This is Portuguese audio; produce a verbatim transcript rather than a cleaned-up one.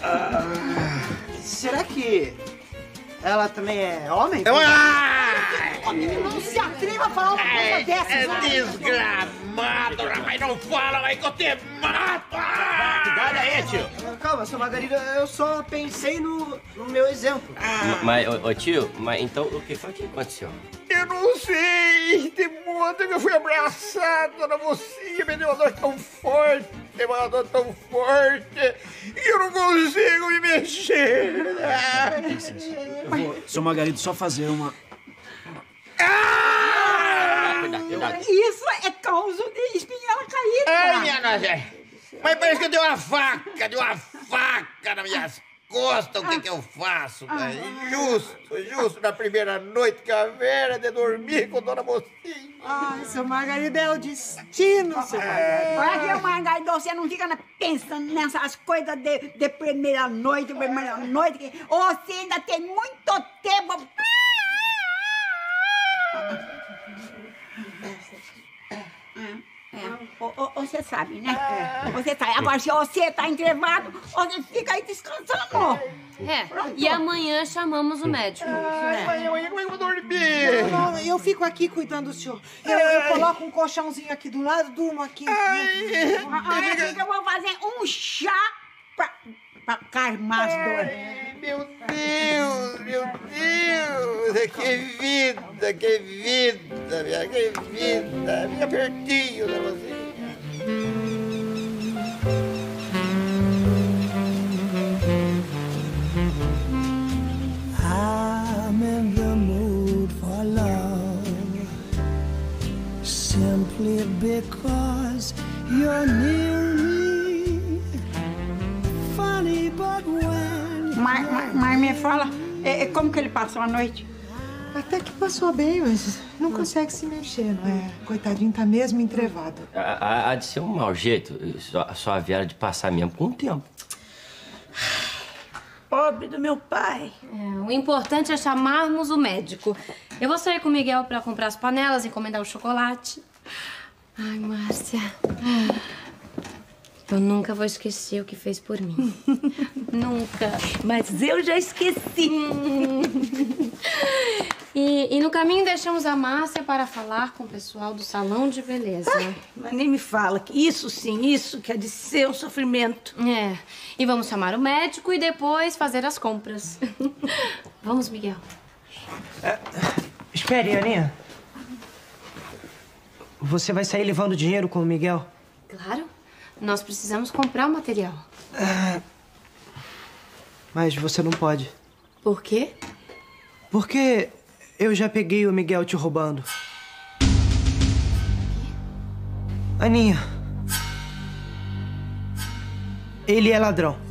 Ah, será que ela também é homem? Ah! Não se atreva a falar uma coisa dessa. É desgramado, rapaz. Não fala aí que eu te mato. Cuidado aí, tio. Calma, seu Margarida, eu só pensei no, no meu exemplo. Ah. Mas, ô, ô tio, mas então o que foi que aconteceu? Eu não sei. Tem muito que eu fui abraçado, dona mocinha. Me deu uma dor tão forte, uma dor tão forte, e eu não consigo me mexer. Seu Margarida, só fazer uma... Ah! Cuidado, cuidado. Isso é causa de espinhela caída. Ai, minha nossa. Mas parece que eu dei uma faca, dei uma faca nas minhas costas. O que que eu faço? Né? Justo, justo na primeira noite que a Vera de dormir com dona mocinha. Ai, seu Margarida, é o destino, seu Margarida. Olha aqui, Margarida, você não fica pensando nessas coisas de, de primeira noite, primeira noite. Que você ainda tem muito tempo. É, você sabe, né? É. Você sabe. Agora, se você tá entrevado, você fica aí descansando. É, e amanhã chamamos o médico. Ai, amanhã, amanhã como é que eu vou dormir? Não, não, eu fico aqui cuidando do senhor. Eu, eu coloco um colchãozinho aqui do lado, durmo aqui. Ai, Olha aqui que eu vou fazer um chá pra, pra calmar as dores. meu Deus, meu Deus, que vida, que vida, minha, que vida, minha pertinho da mocinha. I'm in the mood for love, simply because you're near me. Funny, but when... Mas, mas, mas me fala, é, como que ele passou a noite? Até que passou bem, mas não consegue se mexer, não é? Coitadinho, tá mesmo entrevado. Há, há de ser um mau jeito, só, só a Vera de passar mesmo com o tempo. Pobre do meu pai. É, o importante é chamarmos o médico. Eu vou sair com o Miguel pra comprar as panelas, encomendar o chocolate. Ai, Márcia. Eu nunca vou esquecer o que fez por mim. Nunca. Mas eu já esqueci. E, e no caminho deixamos a Márcia para falar com o pessoal do salão de beleza. Ai, mas nem me fala que isso sim, isso que é de ser um sofrimento. É. E vamos chamar o médico e depois fazer as compras. Vamos, Miguel. É, espere, Aninha. Você vai sair levando dinheiro com o Miguel? Claro. Nós precisamos comprar o material. É, mas você não pode. Por quê? Porque eu já peguei o Miguel te roubando. Aninha. Ele é ladrão.